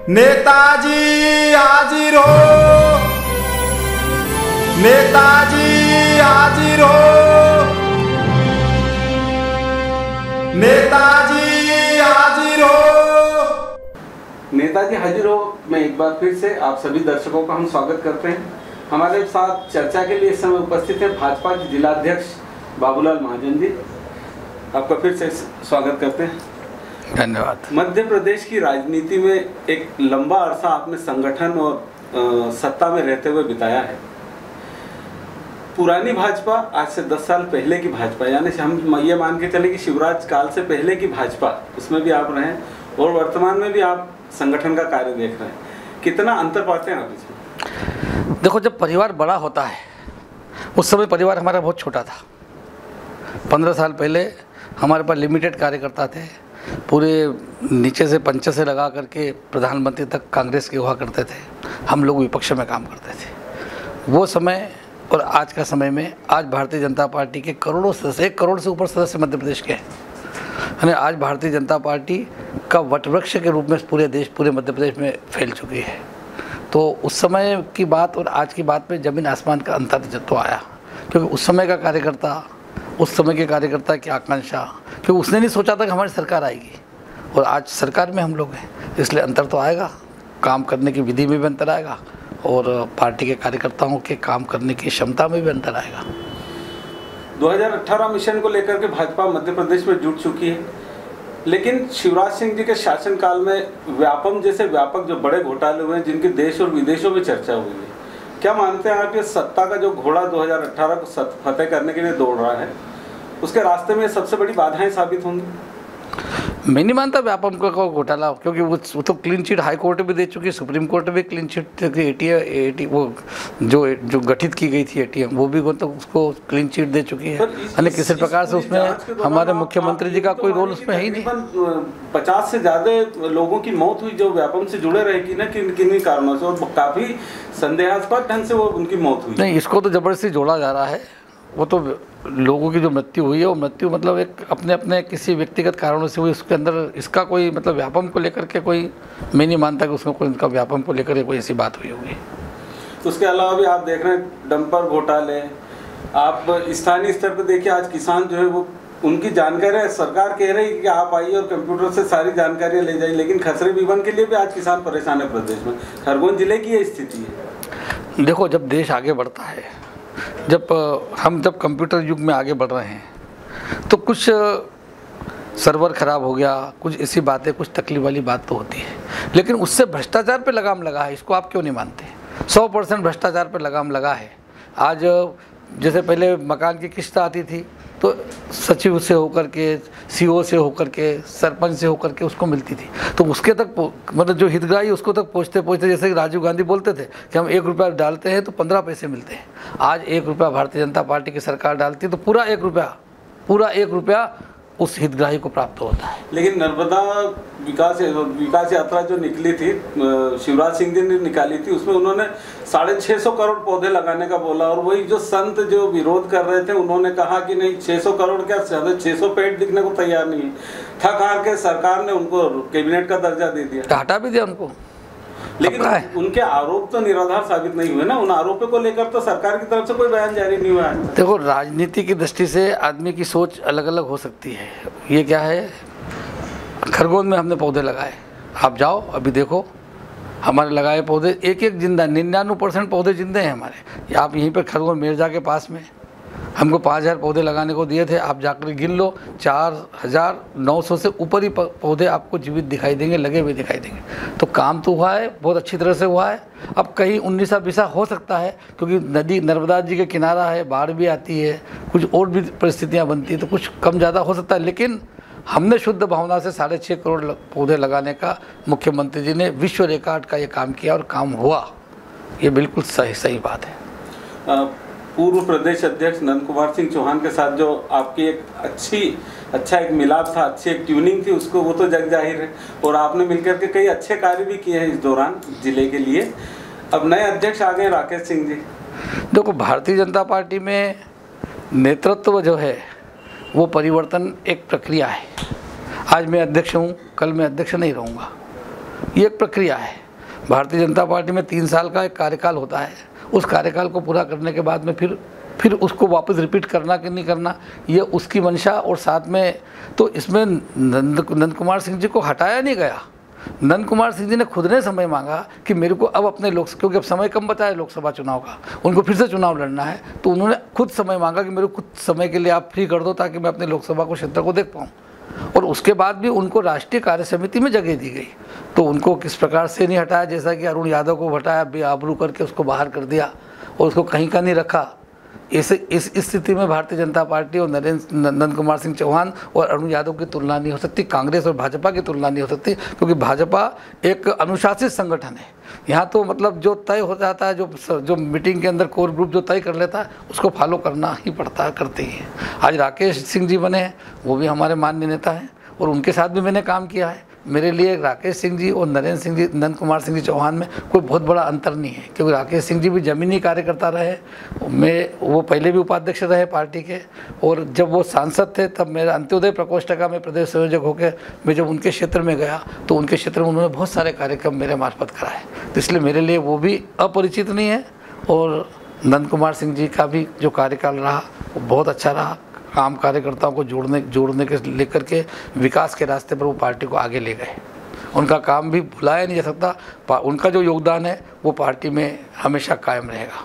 नेताजी हाजिर हो, नेताजी हाजिर हो, नेताजी हाजिर हो। नेताजी हाजिर हो में एक बार फिर से आप सभी दर्शकों का हम स्वागत करते हैं। हमारे साथ चर्चा के लिए इस समय उपस्थित हैं भाजपा के जिलाध्यक्ष बाबूलाल महाजन जी। आपका फिर से स्वागत करते हैं। धन्यवाद। मध्य प्रदेश की राजनीति में एक लंबा अरसा आपने संगठन और सत्ता में रहते हुए बिताया है। पुरानी भाजपा आज से 10 साल पहले की भाजपा, यानी हम ये मान के चले कि शिवराज काल से पहले की भाजपा, उसमें भी आप रहे और वर्तमान में भी आप संगठन का कार्य देख रहे हैं। कितना अंतर पाते हैं आप इसमें? देखो, जब परिवार बड़ा होता है, उस समय परिवार हमारा बहुत छोटा था। 15 साल पहले हमारे पास लिमिटेड कार्यकर्ता थे। पूरे नीचे से पंचे से लगा करके प्रधानमंत्री तक कांग्रेस के हुआ करते थे। हम लोग विपक्ष में काम करते थे। वो समय और आज का समय में आज भारतीय जनता पार्टी के करोड़ों सदस्य, 1 करोड़ से ऊपर सदस्य मध्य प्रदेश के हैं। आज भारतीय जनता पार्टी का वटवृक्ष के रूप में पूरे देश, पूरे मध्य प्रदेश में फैल चुकी है। तो उस समय की बात और आज की बात में ज़मीन आसमान का अंतर तो आया, क्योंकि उस समय का कार्यकर्ता, उस समय के कार्यकर्ता की आकांक्षा, क्योंकि उसने नहीं सोचा था कि हमारी सरकार आएगी और आज सरकार में हम लोग हैं, इसलिए अंतर तो आएगा। काम करने की विधि में भी अंतर आएगा और पार्टी के कार्यकर्ताओं के काम करने की क्षमता में भी अंतर आएगा। 2018 मिशन को लेकर के भाजपा मध्य प्रदेश में जुट चुकी है, लेकिन शिवराज सिंह जी के शासनकाल में व्यापम जैसे व्यापक जो बड़े घोटाले हुए हैं, जिनकी देश और विदेशों में चर्चा हुई है, क्या मानते हैं आप ये सत्ता का जो घोड़ा 2018 को फतेह करने के लिए दौड़ रहा है, उसके रास्ते में सबसे बड़ी बाधाएं साबित होंगी? मैं नहीं मानता व्यापम का घोटाला, क्योंकि वो तो क्लीन चिट हाई कोर्ट भी दे चुकी है, सुप्रीम कोर्ट भी क्लीन चिट, एटीएम वो जो गठित की गई थी एटीएम, वो भी तो उसको क्लीन चिट दे चुकी है। यानी किसी प्रकार से उसमें हमारे मुख्यमंत्री जी का कोई रोल उसमें है ही नहीं। 50 से ज़्यादा लोगों की मौत हुई जो व्यापम से जुड़े रहे कि ना किन कारणों से, और काफ़ी संदेहास्पद ढंग से वो उनकी मौत हुई। नहीं, इसको तो जबरदस्ती जोड़ा जा रहा है। वो तो लोगों की जो मृत्यु हुई है, वो मृत्यु मतलब एक अपने अपने किसी व्यक्तिगत कारणों से हुई। उसके अंदर इसका कोई मतलब व्यापम को लेकर के कोई, मैं नहीं मानता कि उसमें कोई उनका व्यापम को लेकर कोई ऐसी बात हुई होगी। तो उसके अलावा भी आप देख रहे हैं डंपर घोटाले, आप स्थानीय स्तर पर देखिए, आज किसान जो है वो उनकी जानकारी सरकार कह रही है कि आप आइए और कंप्यूटर से सारी जानकारियाँ ले जाइए, लेकिन खसरे बीवन के लिए भी आज किसान परेशान है प्रदेश में। खरगोन जिले की ये स्थिति है। देखो, जब देश आगे बढ़ता है, जब कंप्यूटर युग में आगे बढ़ रहे हैं, तो कुछ सर्वर ख़राब हो गया, कुछ ऐसी बातें, कुछ तकलीफ वाली बात तो होती है, लेकिन उससे भ्रष्टाचार पे लगाम लगा है। इसको आप क्यों नहीं मानते? 100% भ्रष्टाचार पे लगाम लगा है। आज जैसे पहले मकान की किस्त आती थी तो सचिव से होकर के, सीओ से होकर के, सरपंच से होकर के उसको मिलती थी, तो उसके तक मतलब जो हितग्राही उसको तक पहुँचते पहुँचते, जैसे कि राजीव गांधी बोलते थे कि हम 1 रुपया डालते हैं तो 15 पैसे मिलते हैं। आज 1 रुपया भारतीय जनता पार्टी की सरकार डालती है तो पूरा 1 रुपया उस हितग्राही को प्राप्त होता है। लेकिन नर्मदा विकास यात्रा जो निकली थी, शिवराज सिंह जी ने निकाली थी, उसमें उन्होंने 650 करोड़ पौधे लगाने का बोला, और वही जो संत जो विरोध कर रहे थे उन्होंने कहा कि नहीं, 600 करोड़ क्या, 600 पेड़ दिखने को तैयार नहीं है। थक हार के सरकार ने उनको कैबिनेट का दर्जा दे दिया, हटा भी दिया उनको। लेकिन उनके आरोप तो निराधार साबित नहीं हुए ना। उन आरोपों को लेकर तो सरकार की तरफ से कोई बयान जारी नहीं हुआ है। देखो, राजनीति की दृष्टि से आदमी की सोच अलग अलग हो सकती है। ये क्या है, खरगोन में हमने पौधे लगाए, आप जाओ अभी देखो, हमारे लगाए पौधे एक जिंदा, 99% पौधे जिंदे हैं हमारे। आप यहीं पर खरगोन मिर्जा के पास में हमको 5000 पौधे लगाने को दिए थे, आप जाकर गिन लो, 4900 से ऊपर ही पौधे आपको जीवित दिखाई देंगे, लगे हुए दिखाई देंगे। तो काम तो हुआ है, बहुत अच्छी तरह से हुआ है। अब कहीं 19-20 हो सकता है, क्योंकि नदी नर्मदा जी के किनारा है, बाढ़ भी आती है, कुछ और भी परिस्थितियाँ बनती है, तो कुछ कम ज़्यादा हो सकता है। लेकिन हमने शुद्ध भावना से 6.5 करोड़ पौधे लगाने का मुख्यमंत्री जी ने विश्व रिकॉर्ड का ये काम किया और काम हुआ। ये बिल्कुल सही बात है। पूर्व प्रदेश अध्यक्ष नंद कुमार सिंह चौहान के साथ जो आपकी एक अच्छा एक मिलाप था, अच्छी एक ट्यूनिंग थी, उसको वो तो जग जाहिर है, और आपने मिलकर के कई अच्छे कार्य भी किए हैं इस दौरान जिले के लिए। अब नए अध्यक्ष आ गए राकेश सिंह जी। देखो, भारतीय जनता पार्टी में नेतृत्व जो है वो परिवर्तन एक प्रक्रिया है। आज मैं अध्यक्ष हूँ, कल मैं अध्यक्ष नहीं रहूँगा। ये एक प्रक्रिया है। भारतीय जनता पार्टी में 3 साल का एक कार्यकाल होता है, उस कार्यकाल को पूरा करने के बाद में फिर उसको वापस रिपीट करना कि नहीं करना, ये उसकी मंशा। और साथ में तो इसमें नंद कुमार सिंह जी को हटाया नहीं गया। नंद कुमार सिंह जी ने खुद ने समय मांगा कि मेरे को अब अपने क्योंकि अब समय कम बचा है लोकसभा चुनाव का, उनको फिर से चुनाव लड़ना है, तो उन्होंने खुद समय मांगा कि मेरे को कुछ समय के लिए आप फ्री कर दो ताकि मैं अपने लोकसभा को क्षेत्र को देख पाऊँ। और उसके बाद भी उनको राष्ट्रीय कार्य समिति में जगह दी गई। तो उनको किस प्रकार से नहीं हटाया, जैसा कि अरुण यादव को हटाया, बेआबरू करके उसको बाहर कर दिया और उसको कहीं का नहीं रखा। इस स्थिति में भारतीय जनता पार्टी और नंद कुमार सिंह चौहान और अरुण यादव की तुलना नहीं हो सकती, कांग्रेस और भाजपा की तुलना नहीं हो सकती, क्योंकि भाजपा एक अनुशासित संगठन है। यहाँ तो मतलब जो तय हो जाता है, जो मीटिंग के अंदर कोर ग्रुप जो तय कर लेता है उसको फॉलो करना ही पड़ता है, करते ही हैं। आज राकेश सिंह जी बने हैं, वो भी हमारे माननीय नेता हैं और उनके साथ भी मैंने काम किया है। मेरे लिए राकेश सिंह जी और नंद कुमार सिंह जी चौहान में कोई बहुत बड़ा अंतर नहीं है, क्योंकि राकेश सिंह जी भी ज़मीनी कार्यकर्ता रहे। वो पहले भी उपाध्यक्ष रहे पार्टी के, और जब वो सांसद थे तब मेरा अंत्योदय प्रकोष्ठ का मैं प्रदेश संयोजक होकर मैं जब उनके क्षेत्र में गया तो उनके क्षेत्र में उन्होंने बहुत सारे कार्यक्रम मेरे मार्फत कराए। तो इसलिए मेरे लिए वो भी अपरिचित नहीं है। और नंद कुमार सिंह जी का भी जो कार्यकाल रहा वो बहुत अच्छा रहा। आम कार्यकर्ताओं को जोड़ने के लेकर के विकास के रास्ते पर वो पार्टी को आगे ले गए। उनका काम भी भुलाया नहीं जा सकता। उनका जो योगदान है वो पार्टी में हमेशा कायम रहेगा।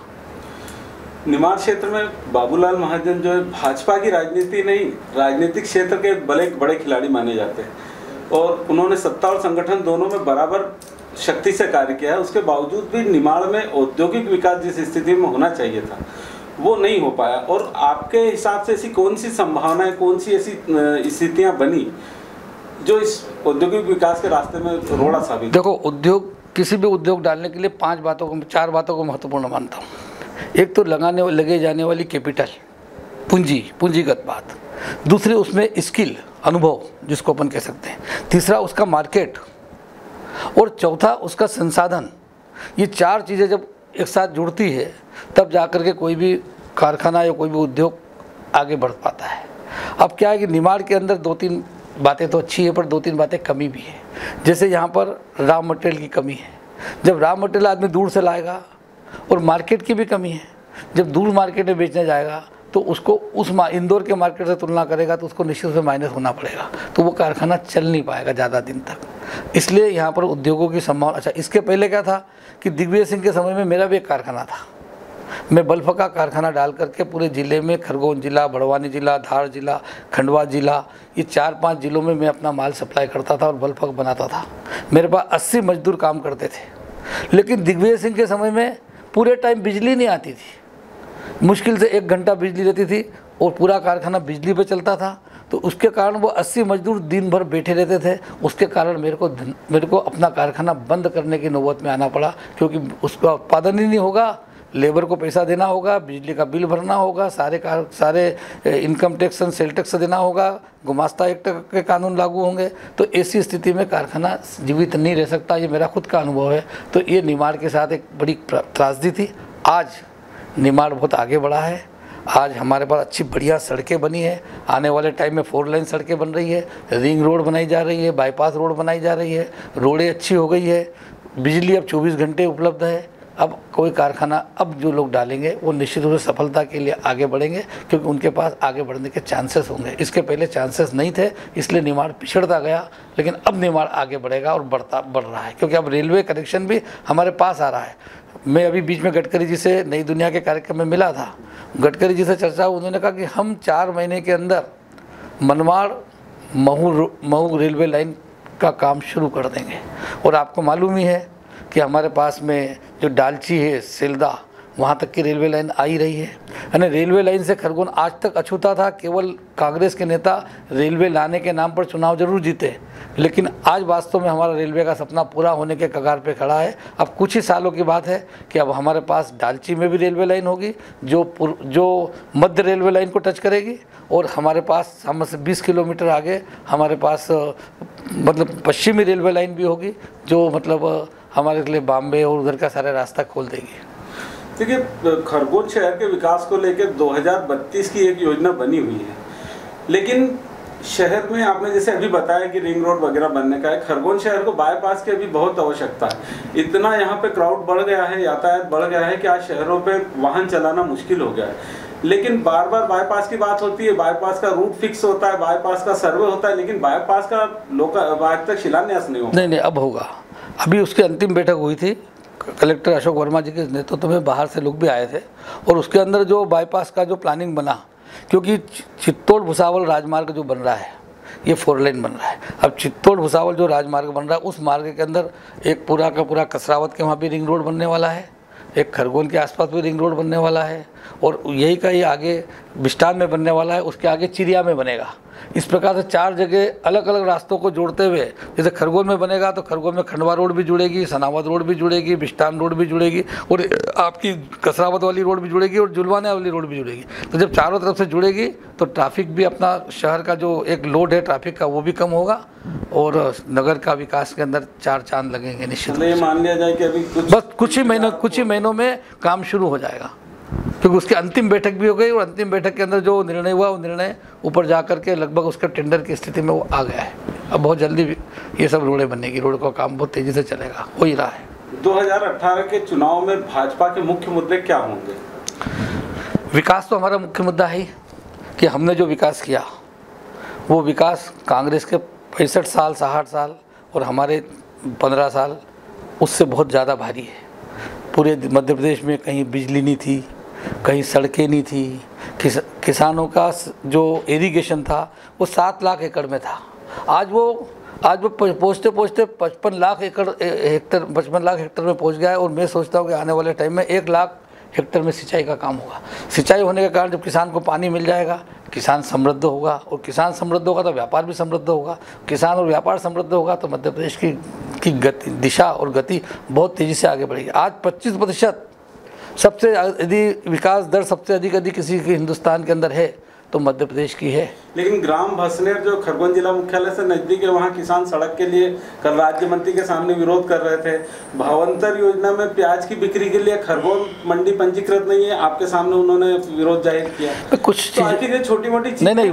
निमाड़ क्षेत्र में बाबूलाल महाजन जो है भाजपा की राजनीति नहीं, राजनीतिक क्षेत्र के बड़े खिलाड़ी माने जाते हैं और उन्होंने सत्ता और संगठन दोनों में बराबर शक्ति से कार्य किया है। उसके बावजूद भी निमाड़ में औद्योगिक विकास जिस स्थिति में होना चाहिए था वो नहीं हो पाया। और आपके हिसाब से ऐसी कौन सी संभावनाएं, कौन सी ऐसी स्थितियां बनी जो इस औद्योगिक विकास के रास्ते में रोड़ा साबित? देखो, किसी भी उद्योग डालने के लिए 4 बातों को महत्वपूर्ण मानता हूँ। एक तो लगे जाने वाली कैपिटल, पूंजीगत बात। दूसरी उसमें स्किल, अनुभव जिसको अपन कह सकते हैं। तीसरा उसका मार्केट, और चौथा उसका संसाधन। ये 4 चीज़ें जब एक साथ जुड़ती है तब जाकर के कोई भी कारखाना या कोई भी उद्योग आगे बढ़ पाता है। अब क्या है कि निमाड़ के अंदर 2-3 बातें तो अच्छी है, पर 2-3 बातें कमी भी है। जैसे यहाँ पर रॉ मटेरियल की कमी है। जब रॉ मटेरियल आदमी दूर से लाएगा, और मार्केट की भी कमी है। जब दूर मार्केट में बेचने जाएगा तो उसको इंदौर के मार्केट से तुलना करेगा तो उसको निश्चित रूप से माइनस होना पड़ेगा, तो वो कारखाना चल नहीं पाएगा ज़्यादा दिन तक। इसलिए यहाँ पर उद्योगों की संभावना। अच्छा, इसके पहले क्या था कि दिग्विजय सिंह के समय में मेरा भी एक कारखाना था। मैं बल्फ का कारखाना डाल करके पूरे ज़िले में, खरगोन जिला, बड़वानी जिला, धार जिला, खंडवा जिला, ये 4-5 जिलों में मैं अपना माल सप्लाई करता था और बल्फ बनाता था। मेरे पास 80 मजदूर काम करते थे। लेकिन दिग्विजय सिंह के समय में पूरे टाइम बिजली नहीं आती थी, मुश्किल से 1 घंटा बिजली रहती थी और पूरा कारखाना बिजली पे चलता था। तो उसके कारण वो 80 मजदूर दिन भर बैठे रहते थे। उसके कारण मेरे को अपना कारखाना बंद करने की नौबत में आना पड़ा, क्योंकि उसका उत्पादन ही नहीं होगा, लेबर को पैसा देना होगा, बिजली का बिल भरना होगा, सारे इनकम टैक्स और सेल टैक्स देना होगा, गुमास्ता एक्ट के कानून लागू होंगे। तो ऐसी स्थिति में कारखाना जीवित नहीं रह सकता। ये मेरा खुद का अनुभव है। तो ये निमाड़ के साथ एक बड़ी त्रासदी थी। आज निमाड़ बहुत आगे बढ़ा है। आज हमारे पास अच्छी बढ़िया सड़कें बनी है। आने वाले टाइम में 4 लाइन सड़कें बन रही है, रिंग रोड बनाई जा रही है, बाईपास रोड बनाई जा रही है, रोडें अच्छी हो गई है, बिजली अब 24 घंटे उपलब्ध है। अब कोई कारखाना अब जो लोग डालेंगे वो निश्चित रूप से सफलता के लिए आगे बढ़ेंगे, क्योंकि उनके पास आगे बढ़ने के चांसेस होंगे। इसके पहले चांसेस नहीं थे, इसलिए निमाड़ पिछड़ता गया। लेकिन अब निमाड़ आगे बढ़ेगा और बढ़ रहा है, क्योंकि अब रेलवे कनेक्शन भी हमारे पास आ रहा है। मैं अभी बीच में गडकरी जी से नई दुनिया के कार्यक्रम में मिला था। गडकरी जी से चर्चा, उन्होंने कहा कि हम 4 महीने के अंदर मनमाड़ महू रेलवे लाइन का काम शुरू कर देंगे। और आपको मालूम ही है कि हमारे पास में जो डालची है, सिलदा, वहाँ तक की रेलवे लाइन आ ही रही है। यानी रेलवे लाइन से खरगोन आज तक अछूता था। केवल कांग्रेस के नेता रेलवे लाने के नाम पर चुनाव जरूर जीते, लेकिन आज वास्तव में हमारा रेलवे का सपना पूरा होने के कगार पे खड़ा है। अब कुछ ही सालों की बात है कि अब हमारे पास डालची में भी रेलवे लाइन होगी, जो मध्य रेलवे लाइन को टच करेगी। और हमारे पास हमसे 20 किलोमीटर आगे हमारे पास मतलब पश्चिमी रेलवे लाइन भी होगी, जो मतलब हमारे लिए बॉम्बे और उधर का सारा रास्ता खोल देगी। देखिए, खरगोन शहर के विकास को लेकर 2032 की एक योजना बनी हुई है, लेकिन शहर में आपने जैसे अभी बताया कि रिंग रोड वगैरह बनने का है, खरगोन शहर को बाईपास की अभी बहुत आवश्यकता है। इतना यहाँ पे क्राउड बढ़ गया है, यातायात बढ़ गया है कि आज शहरों पे वाहन चलाना मुश्किल हो गया है। लेकिन बार बार बाईपास की बात होती है, बाईपास का रूट फिक्स होता है, बाईपास का सर्वे होता है, लेकिन बाईपास का लोग आज तक शिलान्यास नहीं होगा। नहीं, अब होगा। अभी उसकी अंतिम बैठक हुई थी, कलेक्टर अशोक वर्मा जी के नेतृत्व में बाहर से लोग भी आए थे, और उसके अंदर जो बाईपास का जो प्लानिंग बना, क्योंकि चित्तौड़ भुसावल राजमार्ग जो बन रहा है ये 4 लेन बन रहा है। अब चित्तौड़ भुसावल जो राजमार्ग बन रहा है उस मार्ग के अंदर एक पूरा का पूरा कसरावत के वहाँ भी रिंग रोड बनने वाला है, एक खरगोन के आसपास भी रिंग रोड बनने वाला है, और यही का ये आगे बिस्टान में बनने वाला है, उसके आगे चिड़िया में बनेगा। इस प्रकार से 4 जगह अलग अलग रास्तों को जोड़ते हुए, जैसे खरगोन में बनेगा तो खरगोन में खंडवा रोड भी जुड़ेगी, सनावद रोड भी जुड़ेगी, बिस्टान रोड भी जुड़ेगी, और आपकी कसरावत वाली रोड भी जुड़ेगी, और जुलवाने वाली रोड भी जुड़ेगी। तो जब चारों तरफ से जुड़ेगी तो ट्रैफिक भी, अपना शहर का जो एक लोड है ट्रैफिक का वो भी कम होगा, और नगर का विकास के अंदर 4 चांद लगेंगे निश्चित। ये मान लिया जाए कि अभी बस कुछ ही महीनों में काम शुरू हो जाएगा, क्योंकि उसकी अंतिम बैठक भी हो गई, और अंतिम बैठक के अंदर जो निर्णय हुआ वो निर्णय ऊपर जा कर के लगभग उसका टेंडर की स्थिति में वो आ गया है। अब बहुत जल्दी ये सब रोडें बनेगी, रोड का काम बहुत तेज़ी से चलेगा, हो ही रहा है। 2018 के चुनाव में भाजपा के मुख्य मुद्दे क्या होंगे? विकास तो हमारा मुख्य मुद्दा है कि हमने जो विकास किया वो विकास कांग्रेस के 65 साल 60 साल और हमारे 15 साल उससे बहुत ज़्यादा भारी है। पूरे मध्य प्रदेश में कहीं बिजली नहीं थी, कहीं सड़कें नहीं थी, किसानों का जो इरिगेशन था वो 7 लाख एकड़ में था। आज वो पहुँचते 55 लाख हेक्टर में पहुँच गया है, और मैं सोचता हूँ कि आने वाले टाइम में 1 लाख हेक्टर में सिंचाई का काम होगा। सिंचाई होने के कारण जब किसान को पानी मिल जाएगा, किसान समृद्ध होगा, और किसान समृद्ध होगा तो व्यापार भी समृद्ध होगा, किसान और व्यापार समृद्ध होगा तो मध्य प्रदेश की गति, दिशा और गति बहुत तेज़ी से आगे बढ़ेगी। आज 25% सबसे अधिक विकास दर सबसे अधिक किसी के हिंदुस्तान के अंदर है तो मध्य प्रदेश की है। लेकिन ग्राम भसनेर जो खरगोन जिला मुख्यालय से नजदीक है, वहाँ किसान सड़क के लिए कल राज्य मंत्री के सामने विरोध कर रहे थे। भावंतर योजना में प्याज की बिक्री के लिए खरगोन मंडी पंजीकृत नहीं है, आपके सामने उन्होंने विरोध जाहिर किया। कुछ छोटी मोटी नहीं,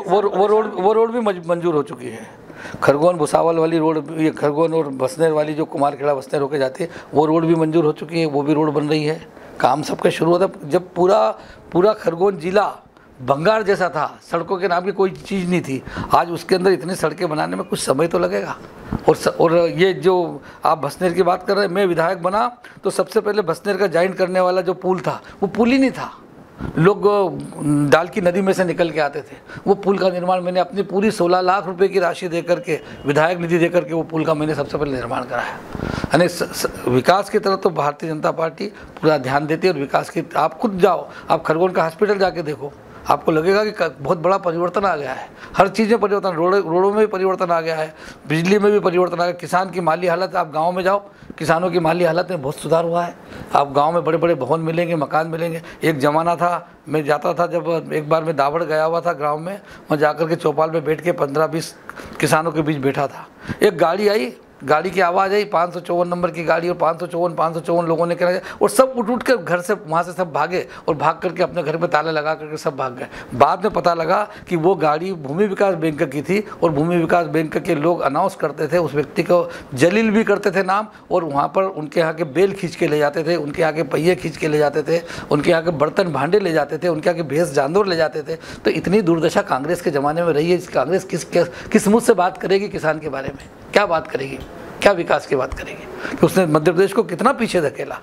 वो रोड भी मंजूर हो चुकी है। खरगोन भुसावल वाली रोड, ये खरगोन और बसनेर वाली जो कुमारखेड़ा बसनेर होकर जाती है वो रोड भी मंजूर हो चुकी है, वो भी रोड बन रही है। काम सबका शुरू होता है। जब पूरा खरगोन जिला भंगार जैसा था, सड़कों के नाम की कोई चीज़ नहीं थी, आज उसके अंदर इतनी सड़कें बनाने में कुछ समय तो लगेगा। और ये जो आप भसनेर की बात कर रहे हैं, मैं विधायक बना तो सबसे पहले भसनेर का ज्वाइन करने वाला जो पुल था वो पुल ही नहीं था, लोग डाल की नदी में से निकल के आते थे। वो पुल का निर्माण मैंने अपनी पूरी 16 लाख रुपए की राशि दे करके, विधायक निधि दे करके वो पुल का मैंने सबसे पहले निर्माण कराया। यानी विकास की तरफ तो भारतीय जनता पार्टी पूरा ध्यान देती है। और विकास की, आप खुद जाओ, आप खरगोन का हॉस्पिटल जाके देखो, आपको लगेगा कि बहुत बड़ा परिवर्तन आ गया है। हर चीज़ में परिवर्तन, रोडों में भी परिवर्तन आ गया है, बिजली में भी परिवर्तन आ गया। किसान की माली हालत, आप गांव में जाओ, किसानों की माली हालत में बहुत सुधार हुआ है। आप गांव में बड़े बड़े भवन मिलेंगे, मकान मिलेंगे। एक ज़माना था, मैं जाता था, जब एक बार मैं दावड़ गया हुआ था गाँव में, वहाँ जाकर के चौपाल में बैठ के 15-20 किसानों के बीच बैठा था। एक गाड़ी आई, गाड़ी की आवाज़ आई, 554 नंबर की गाड़ी, और 554 लोगों ने कहा, और सब उठ कर घर से, वहाँ से सब भागे, और भाग करके अपने घर पे ताले लगा करके सब भाग गए। बाद में पता लगा कि वो गाड़ी भूमि विकास बैंक की थी, और भूमि विकास बैंक के लोग अनाउंस करते थे, उस व्यक्ति को जलील भी करते थे नाम, और वहाँ पर उनके यहाँ के बेल खींच के ले जाते थे, उनके यहाँ के पहिए खींच के ले जाते थे, उनके यहाँ के बर्तन भांडे ले जाते थे, उनके यहाँ के भैंस जानवर ले जाते थे। तो इतनी दुर्दशा कांग्रेस के ज़माने में रही है। कांग्रेस किस मुँह से बात करेगी किसान के बारे में? क्या बात करेगी? क्या विकास की बात करेगी? कि उसने मध्य प्रदेश को कितना पीछे धकेला,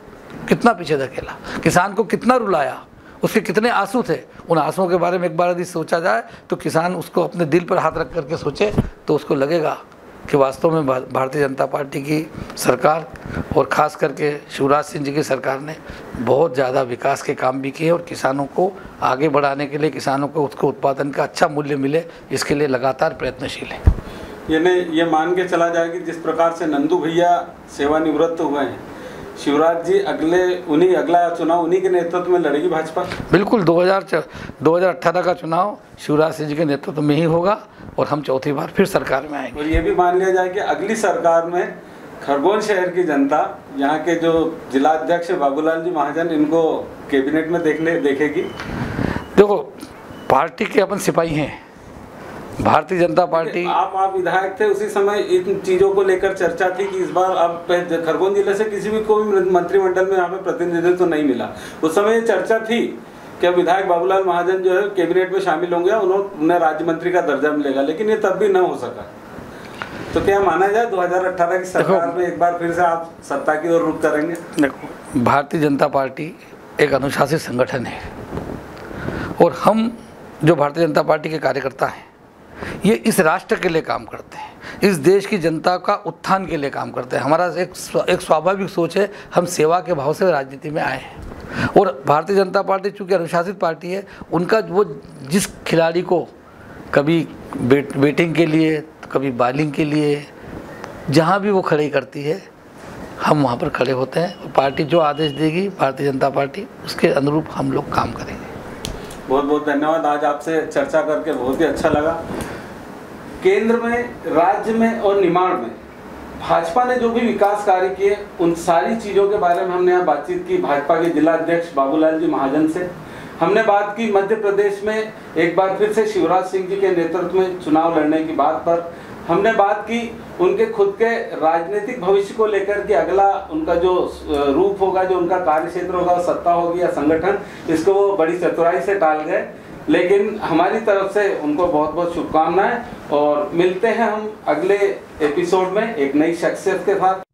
किसान को कितना रुलाया, उसके कितने आंसू थे। उन आंसुओं के बारे में एक बार यदि सोचा जाए तो किसान उसको अपने दिल पर हाथ रख करके सोचे तो उसको लगेगा कि वास्तव में भारतीय जनता पार्टी की सरकार, और ख़ास करके शिवराज सिंह जी की सरकार ने बहुत ज़्यादा विकास के काम भी किए, और किसानों को आगे बढ़ाने के लिए, किसानों को उसको उत्पादन का अच्छा मूल्य मिले, इसके लिए लगातार प्रयत्नशील है। ये मान के चला जाए कि जिस प्रकार से नंदू भैया सेवानिवृत्त हुए हैं, शिवराज जी अगला चुनाव उन्हीं के नेतृत्व में लड़ेगी भाजपा? बिल्कुल, 2018 का चुनाव शिवराज सिंह जी के नेतृत्व में ही होगा, और हम चौथी बार फिर सरकार में आएंगे। और ये भी मान लिया जाए कि अगली सरकार में खरगोन शहर की जनता, यहाँ के जो जिलाध्यक्ष बाबूलाल जी महाजन, इनको कैबिनेट में देखेगी। देखो, पार्टी के अपन सिपाही हैं, भारतीय जनता पार्टी, आप विधायक थे उसी समय, इन चीजों को लेकर चर्चा थी कि इस बार अब खरगोन जिले से किसी भी कोई मंत्रिमंडल में यहाँ पे प्रतिनिधित्व तो नहीं मिला। उस समय ये चर्चा थी कि विधायक बाबूलाल महाजन जो है कैबिनेट में शामिल होंगे, उन्हें राज्य मंत्री का दर्जा मिलेगा, लेकिन ये तब भी न हो सका। तो क्या माना जाए 2018 की सरकार में एक बार फिर से आप सत्ता की ओर रुख करेंगे? देखो, भारतीय जनता पार्टी एक अनुशासित संगठन है और हम जो भारतीय जनता पार्टी के कार्यकर्ता हैं ये इस राष्ट्र के लिए काम करते हैं, इस देश की जनता का उत्थान के लिए काम करते हैं। हमारा एक स्वाभाविक सोच है, हम सेवा के भाव से राजनीति में आए हैं। और भारतीय जनता पार्टी चूँकि अनुशासित पार्टी है, उनका वो जिस खिलाड़ी को कभी बैटिंग के लिए, कभी बॉलिंग के लिए, जहाँ भी वो खड़ी करती है हम वहाँ पर खड़े होते हैं। पार्टी जो आदेश देगी भारतीय जनता पार्टी, उसके अनुरूप हम लोग काम करेंगे। बहुत बहुत धन्यवाद। आज आपसे चर्चा करके बहुत ही अच्छा लगा। केंद्र में, राज्य में और निमाड़ में भाजपा ने जो भी विकास कार्य किए, उन सारी चीज़ों के बारे में हमने यहाँ बातचीत की भाजपा के जिला अध्यक्ष बाबूलाल जी महाजन से। हमने बात की मध्य प्रदेश में एक बार फिर से शिवराज सिंह जी के नेतृत्व में चुनाव लड़ने की बात पर। हमने बात की उनके खुद के राजनीतिक भविष्य को लेकर कि अगला उनका जो रूप होगा, जो उनका कार्य क्षेत्र होगा, सत्ता होगी या संगठन, इसको वो बड़ी चतुराई से टाल गए। लेकिन हमारी तरफ से उनको बहुत बहुत शुभकामनाएं और मिलते हैं हम अगले एपिसोड में एक नई शख्सियत के साथ।